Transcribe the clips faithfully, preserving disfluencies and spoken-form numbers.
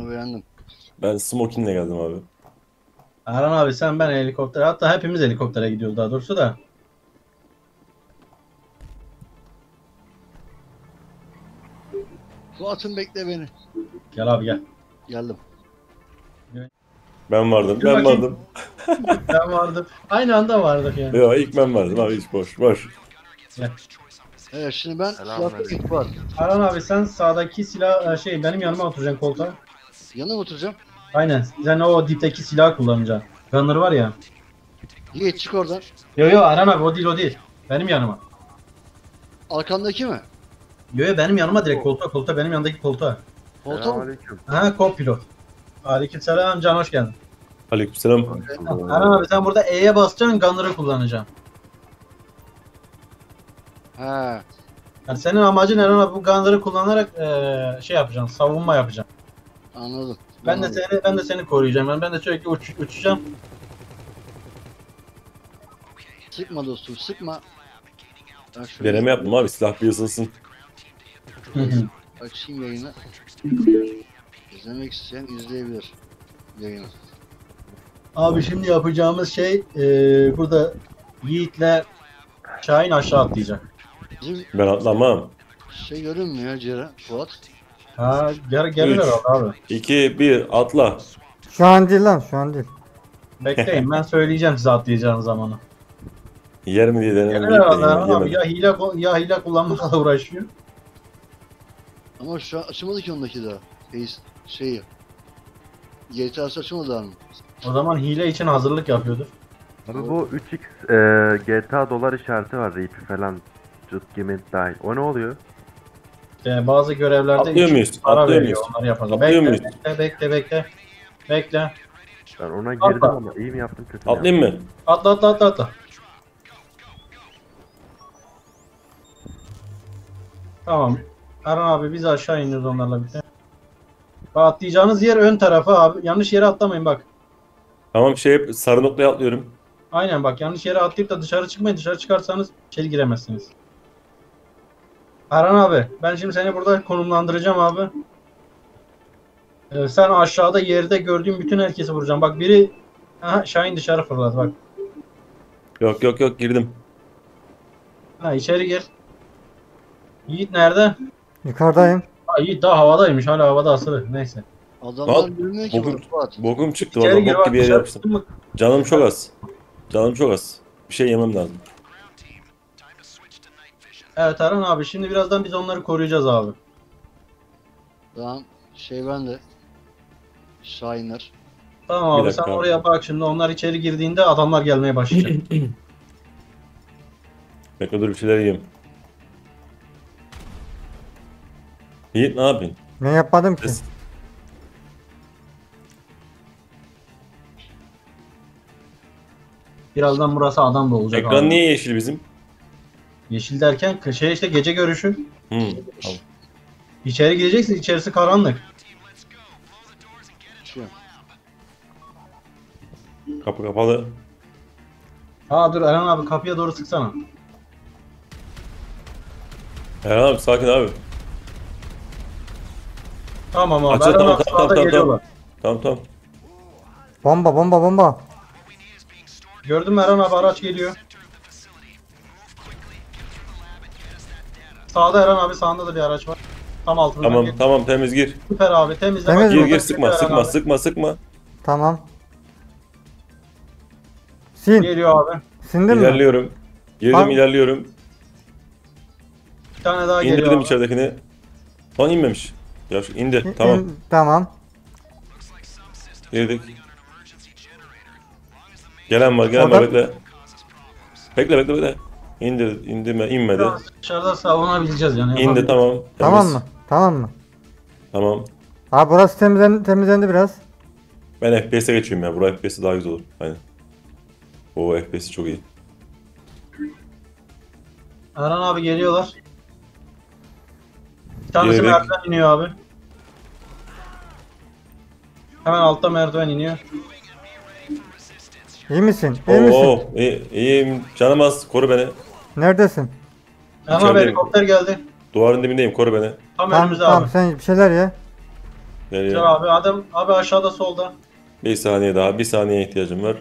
Ama beğendim. Ben smoking'le geldim abi. Erhan abi sen ben helikopter. Hatta hepimiz helikoptere gidiyoruz daha doğrusu da. Fuat'ım bekle beni. Gel abi gel. Geldim. Ben vardım, Dur ben bakayım. vardım. Ben vardım. Aynı anda vardık yani. Yok ilk ben vardım abi, hiç boş, boş. Gel. Evet şimdi ben Selamünaleyküm. Fuat'ta ilk var. Erhan abi sen sağdaki silah şey benim yanıma oturacaksın koltuğa. Yanına mı oturacağım? Aynen. Sen o dipteki silahı kullanacaksın. Gunner var ya. Yiğit çık oradan. Yo yo Erhan abi o değil o değil. Benim yanıma. Arkandaki mi? Yo yo benim yanıma direkt koltuğa koltuğa benim yanındaki koltuğa. Koltuğa mı? Selamünaleyküm. Ha co-pilot. Aleykümselam Can hoş geldin. Aleykümselam. Erhan abi sen burada E'ye basacaksın Gunner'ı kullanacaksın. He. Yani senin amacın Erhan abi bu Gunner'ı kullanarak eee, şey yapacaksın, savunma yapacaksın. Anladım. Ben de Anladım. seni ben de seni koruyacağım. Ben ben de sürekli uç, uçacağım. Sıkma dostum sıkma. Ben şöyle Deneme yaptım abi, silah bir ısınsın. Hı hı. açayım yayını. İzlemek isteyen izleyebilir yayını. Abi şimdi yapacağımız şey eee, burada Yiğit'le Şahin aşağı atlayacak. Bizim Ben atlamam. şey görünmüyor Ceren, Fuat. Ha gel gelir Üç. herhalde abi. iki, bir, atla. Şu an değil lan, şu an değil. Bekleyin ben söyleyeceğim size atlayacağınız zamanı. Yer mi diye Gelir denedim. herhalde Erhan abi Yemedim. ya hile ya hile kullanmakla uğraşıyor. Ama şu an açılmadı ki ondaki daha. Şey, şeyi. G T A'sı açılmadı daha mı? O zaman hile için hazırlık yapıyordur. Abi bu üç x e, G T A dolar işareti var. R P falan. Just Game dahil. O ne oluyor? İşte bazı görevlerde Atlıyor üç muyuz? para Atlıyor veriyor muyuz? onları yapalım. Atlıyor Bekle, muyuz? bekle bekle bekle. Bekle. Ben ona Atla. girdim ama iyi mi yaptım kötü mü yaptım? Atlayayım mı? Atla atla atla atla. Tamam. Erhan abi biz aşağı iniyoruz onlarla birlikte. Bak, atlayacağınız yer ön tarafı abi. Yanlış yere atlamayın bak. Tamam, şey sarı noktaya atlıyorum. Aynen bak yanlış yere atlayıp da dışarı çıkmayın. Dışarı çıkarsanız içeri giremezsiniz. Erhan abi ben şimdi seni burada konumlandıracağım abi. Ee, sen aşağıda yerde gördüğün bütün herkesi vuracaksın. Bak biri aha, Şahin dışarı fırladı bak. Yok yok yok, girdim. Ha içeri gir. Yiğit nerede? Yukarıdayım. Ha, Yiğit daha havadaymış. Hala havada asılı. Neyse. Adamlar Lan, görünmüyor ki bugün- burada Fuat. Bokum çıktı İçeri valla, gir bok bak. gibi yere Dışarı yapıştım. çıktın mı? Canım çok az. Canım çok az. Bir şey yemem lazım. Evet Erhan abi şimdi birazdan biz onları koruyacağız abi. Tamam. Şey bende. Şahinler. Tamam Bir abi sen dakika. oraya bak şimdi onlar içeri girdiğinde adamlar gelmeye başlayacak. Bekle dur, bir şeyler yiyeyim. Yiğit ne yapıyorsun? Ne yapmadım ki? Ses- Birazdan burası adam da olacak Ekran abi. niye yeşil bizim? Yeşil derken şey işte gece görüşü. Hı. Tamam. İçeri gireceksin içerisi karanlık. Şu. Kapı kapalı. Ha dur Erhan abi kapıya doğru sıksana. Erhan abi sakin abi. Tamam abi Açıl, Erhan tamam, abi tamam, sağda tamam, geliyorlar. Tamam tamam. Bomba bomba bomba. Gördün mü Erhan abi araç geliyor. Sağda Erhan abi sağında da bir araç var. Tam altında. Tamam Gel- tamam, temiz gir. Süper abi temizle. Temiz bak, mi? Gir buradan gir, sıkma geliyor Erhan sıkma abi. sıkma sıkma. Tamam. Sin. Geliyor abi. Sindin mi? İlerliyorum. Girdim, Tamam. ilerliyorum. Bir tane daha geliyor İndirdim abi. içeridekini. Lan inmemiş. Ya şu indi. İn- Tamam. in- tamam. Girdik. Gelen var, gelen var, Orada- bekle. Bekle bekle bekle. İndir, indirme, inmedi. Biraz dışarıda savunabileceğiz yani. İndi, yapabiliriz. tamam. Tamam Temiz. mı? Tamam mı? Tamam. Abi burası temizlendi, temizlendi biraz. Ben F P S'e geçiyorum ya. Buraya F P S'e daha güzel olur. Aynen. O F P S'i çok iyi. Erhan abi geliyorlar. Bir tanesi Gelerek- merdiven iniyor abi. Hemen altta merdiven iniyor. İyi misin? İyi misin? Oo, iyi, iyiyim. Canım az. Koru beni. Neredesin? Erhan abi İçerideyim. helikopter geldi. Duvarın dibindeyim. Koru beni. Tam Tamam önümüzde tamam abi. sen bir şeyler ye. Güzel Geliyor. abi. Adam abi aşağıda solda. Bir saniye daha. Bir saniye ihtiyacım var.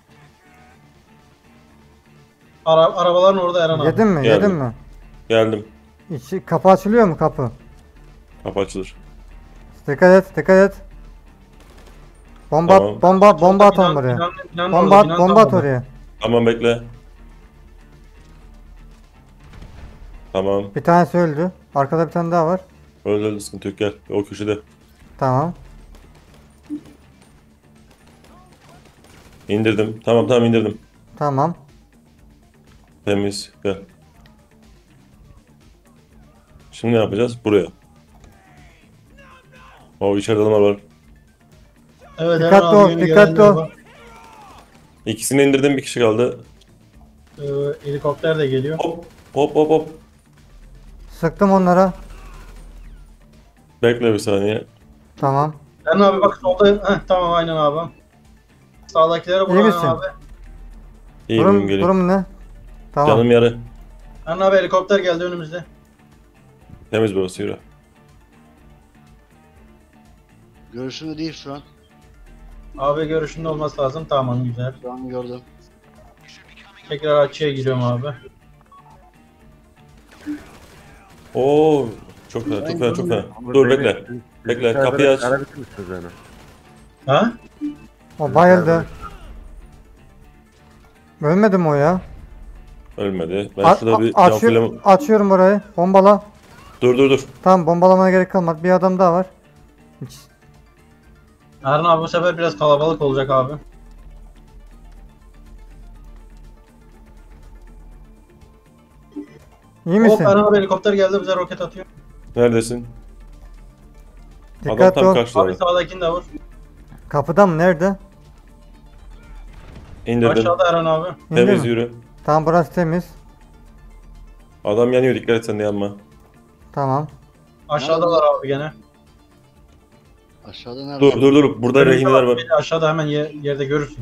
Ara, arabaların orada Eren abi. Yedin mi? Geldim. Yedin mi? Geldim. İçi, kapı açılıyor mu kapı? Kapı açılır. Dikkat et, dikkat et. Bomba, Tamam. at, bomba, bomba at Binan- oraya. Binan- Binanın Bomba orada, at, binanın bomba tam at orada. oraya. Tamam bekle. Tamam. Bir tanesi öldü. Arkada bir tane daha var. Öldü öldü sıkıntı yok gel. O köşede. Tamam. İndirdim. Tamam tamam indirdim. Tamam. Temiz. Gel. Şimdi ne yapacağız? Buraya. O içeride adamlar var. Evet Eren Dikkatli abi. ol, yeni dikkatli gelenler ol. var. İkisini indirdim, bir kişi kaldı. Ee, helikopter de geliyor. Hop hop hop hop. Sıktım onlara. Bekle bir saniye. Tamam. Eren abi bak solda. Heh, tamam aynen abi. Sağdakilere İyi vur Eren misin? abi. İyi Durum, bugün geliyor. durum ne? Tamam. Canım yarı. Eren abi helikopter geldi önümüzde. Temiz burası yürü. Görüşümde değil şu an. Abi görüşünde olması lazım. Tamam güzel. Şu an gördüm. Tekrar açıya giriyorum abi. Oo çok fena çok fena çok fena. Ama Dur beni- bekle. siz Bekle, içeride kapıyı aç. ara bitmişsiniz yani. Ha? O bayıldı. Ölmedi mi o ya? Ölmedi. Ben A- şurada bir a- cam açıyor- film... açıyorum orayı. Bombala. Dur dur dur. Tamam, bombalamana gerek kalmadı. Bir adam daha var. Hiç. Eren abi bu sefer biraz kalabalık olacak abi. İyi Hop misin? Eren abi helikopter geldi bize roket atıyor. Neredesin? Adam Dikkatli tam ol. Abi karşıda. sağdakini de vur. Kapıda mı? Nerede? İndirdim. Aşağıda Eren abi. İndi Temiz mi? yürü. Tamam, burası temiz. Adam yanıyor, dikkat et sen de yanma. Tamam. Aşağıdalar abi gene. Aşağıda nerede? Dur dur dur. Burada rehineler var. Beni aşağıda hemen ye- yerde görürsün.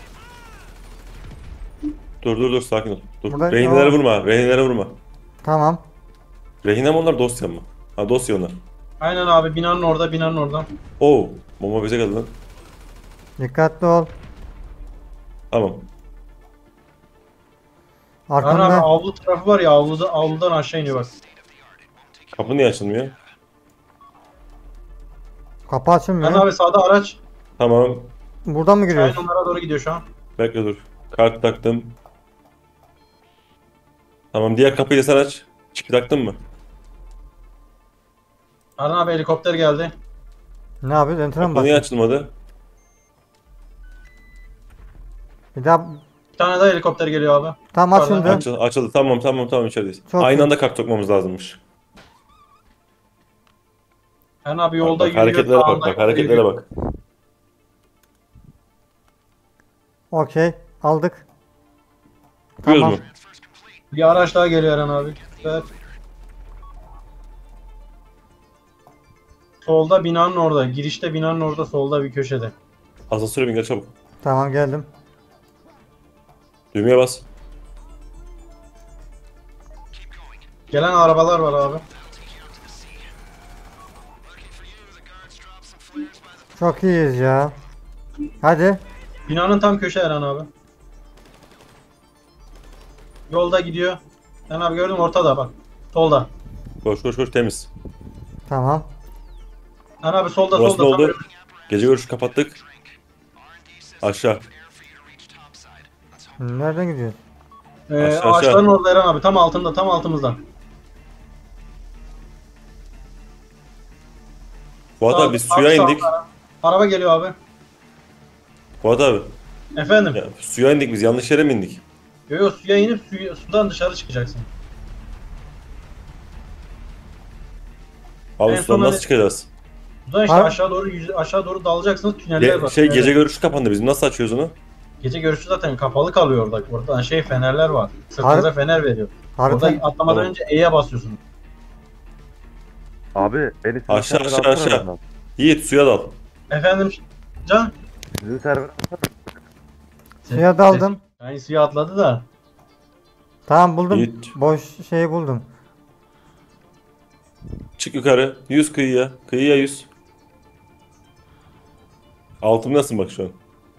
Dur dur dur sakin ol. Dur. Burada- Rehinelere Aa. vurma. Rehinelere vurma. Tamam. Rehine mi onlar, dosya mı? Ha dosya onlar. Aynen abi binanın orada binanın orada. Oo. Bomba bize geldi lan. Dikkatli ol. Tamam. Eren abi Arkanda. avlu tarafı var ya avluda, avludan aşağı iniyor bak. Kapı niye açılmıyor? Kapı Eren açılmıyor. abi sağda araç. Tamam. Buradan mı Şahin giriyoruz? onlara doğru gidiyor şu an. Bekle dur. Kart taktım. Tamam, diğer kapıyı da sen aç. Çipi taktın mı? Eren abi helikopter geldi. Ne yapıyoruz? Enter'a mı Kapı niye basıyoruz? açılmadı? Bir daha. Bir tane daha helikopter geliyor abi. Tamam, Pardon. açıldı. Açıldı. Açıldı. Tamam tamam tamam içerideyiz. Çok Aynı iyi. anda kart sokmamız lazımmış. Eren abi Bak, yolda bak, yürüyor. hareketlere bak sağında bak yolda hareketlere yürüyor. bak. Okey. Aldık. Çıkıyoruz Tamam. mu? Bir araç daha geliyor Eren abi. Evet. Solda binanın orada. Girişte binanın orada solda bir köşede. Asansöre bin gel çabuk. Tamam, geldim. Düğmeye bas. Gelen arabalar var abi. Çok iyiyiz ya. Hadi. Binanın tam köşe Eren abi. Yolda gidiyor. Eren abi gördün mü ortada bak. Solda. Koş koş koş temiz. Tamam. Eren abi solda Burası ne solda. oldu? Gece görüşü kapattık. Aşağı. Nereden gidiyoruz? Ee, Aşağı, aşağı. ağaçların orada Eren abi. Tam altında tam altımızda. Fuat Sağ- abi biz sağ- suya sağ- indik. Araba geliyor abi. Fuat abi Efendim. ya, suya indik biz, yanlış yere mi indik? Yo yo suya inip suyu, sudan dışarı çıkacaksın. Abi En sudan son nasıl hani- çıkacağız? Sudan işte Abi- aşağı doğru yüz- aşağı doğru dalacaksınız. Tüneller Ge- var. şey tüneller. gece görüşü kapandı bizim, nasıl açıyoruz onu? Gece görüşü zaten kapalı kalıyor orada. Orada şey fenerler var. Sırtınıza Har- fener veriyor. Harita. Orada atlamadan Tamam. önce E'ye basıyorsun. Abi en iyisi Aşağı, server aşağı, alsana aşağı. benden. Yiğit suya dal. Efendim Can? Sizin server alsana. Suya daldım. Yani suya atladı da. Tamam, buldum. Yiğit. Boş şeyi buldum. Çık yukarı. yüz kıyıya. Kıyıya yüz. Altımdasın bak şu an.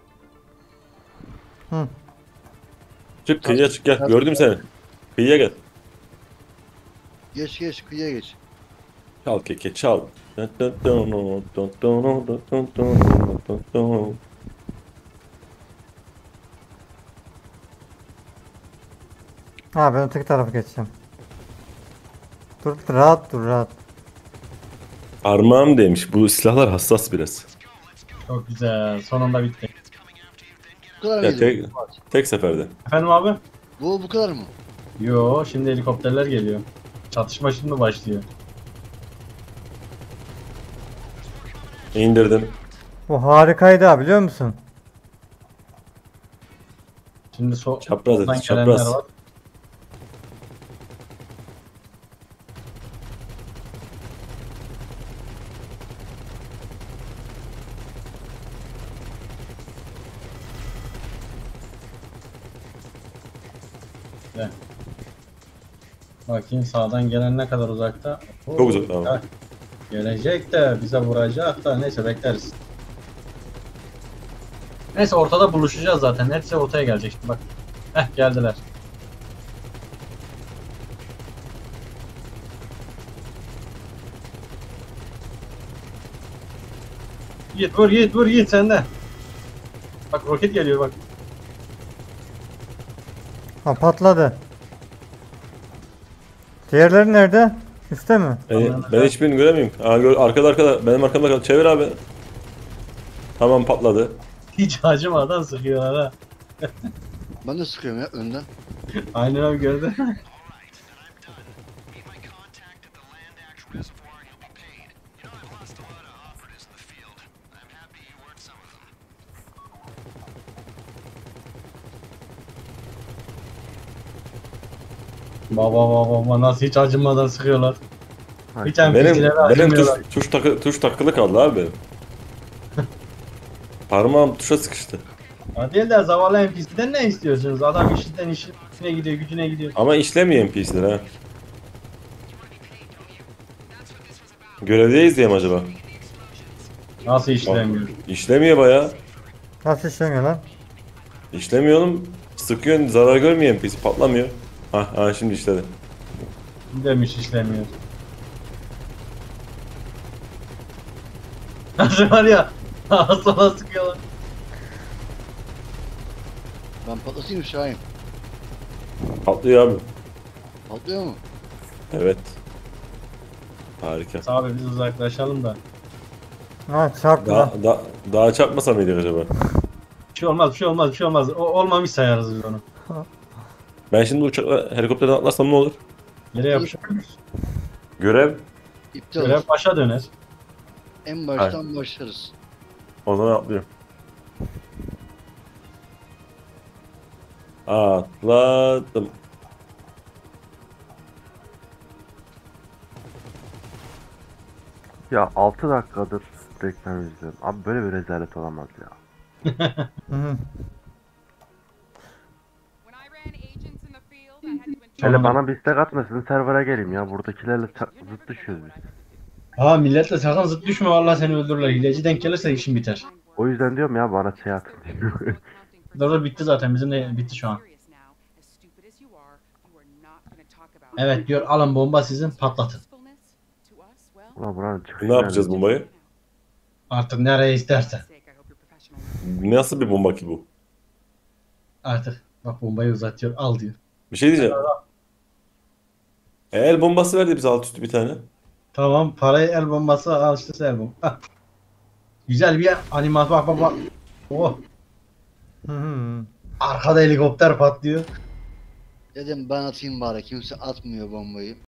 Hı. Çık kıyıya çık gel. Gördüm seni. Kıyıya gel. Geç geç kıyıya geç. Çal keke çal. Ha ben öteki tarafa geçeceğim. Dur rahat dur rahat. Parmağım demiş. Bu silahlar hassas biraz. Çok güzel. Sonunda bitti. Bu kadar Ya mıydı? tek, tek seferde. Efendim abi? Bu bu kadar mı? Yo, şimdi helikopterler geliyor. Çatışma şimdi başlıyor. İndirdim. Bu harikaydı ha biliyor musun? Şimdi so Çapraz soldan et, gelenler çapraz. var. Gel. Bakayım sağdan gelen ne kadar uzakta. Oo, Çok uzak abi. ha, gelecek de bize vuracak da neyse bekleriz. Neyse ortada buluşacağız zaten. Hepsi ortaya gelecek şimdi bak. Heh geldiler. Yiğit vur Yiğit vur Yiğit sende. Bak roket geliyor bak. Ha patladı. Diğerleri nerede? Üste mi? Ben, ben hiçbirini göremiyorum. Aa, gör, arkada arkada. Benim arkamda kal. Çevir abi. Tamam patladı. Hiç acımadan sıkıyorlar ha. Ben de sıkıyorum ya önden. Aynen abi gördün. Baba baba baba nasıl hiç acımadan sıkıyorlar. Hay. Bir tane Benim bilgilere benim tuş, acımıyorlar. tuş, takı, tuş takılı kaldı abi benim. Parmağım tuşa sıkıştı. Ya değil de zavallı N P C'den ne istiyorsunuz? Adam işinden işine gidiyor, gücüne gidiyor. Ama işlemiyor N P C'ler ha. Görevdeyiz diye mi acaba? Nasıl işlemiyor? İşlemiyor bayağı. Nasıl işlemiyor lan? İşlemiyor oğlum. Sıkıyorsun zarar görmüyor N P C patlamıyor. Ha ha şimdi işledi. Demiş işlemiyor. Nasıl var ya? Sola sıkıyorlar. Ben patlatayım Şahin. Patlıyor abi. Patlıyor mu? Evet. Harika. Abi biz uzaklaşalım da. Ha çarptı lan. Daha, da, daha çarpmasa mıydık acaba? Bir şey olmaz, bir şey olmaz, bir şey olmaz. O, olmamış sayarız biz onu. Ben şimdi uçakla helikopterden atlarsam ne olur? Yere yapışıyoruz. Görev. İptal Görev olur. başa döner. En baştan başlarız. O zaman atlıyorum. Atladım. Ya altı dakikadır reklam izliyorum. Abi böyle bir rezalet olamaz ya. Hı hı. When I ran agents in the field, I had to interpret Hele Tamam. bana bir istek atmasın server'a geleyim ya. Buradakilerle ça- zıt düşüyoruz biz. Ha milletle sakın zıt düşme vallahi seni öldürürler. Hileci denk gelirse işin biter. O yüzden diyorum ya bana şey atın. Dur dur bitti zaten bizim de bitti şu an. Evet diyor alın bomba sizin patlatın. Ulan buranın çıkışı Ne yapacağız nerede? bombayı? Artık nereye istersen. Nasıl bir bomba ki bu? Artık bak bombayı uzatıyor al diyor. Bir şey diyeceğim. E, el bombası verdi bize alt üstü bir tane. Tamam parayı el bombası al işte el bomba. Hah. Güzel bir animasyon bak bak bak. Oh Hı hı. arkada helikopter patlıyor. Dedim ben atayım bari kimse atmıyor bombayı.